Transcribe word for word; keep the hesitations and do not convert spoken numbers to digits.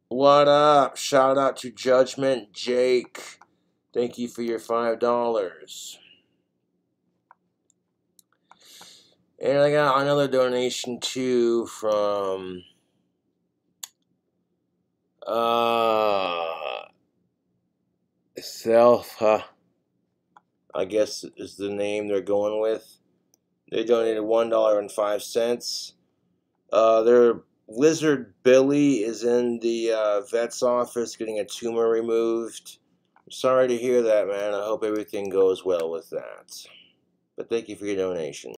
What up? Shout out to Judgment Jake. Thank you for your five dollars. And I got another donation too from uh Self, uh, I guess is the name they're going with. They donated one dollar and five cents. Uh, their lizard Billy is in the uh, vet's office getting a tumor removed. I'm sorry to hear that, man. I hope everything goes well with that. But thank you for your donation.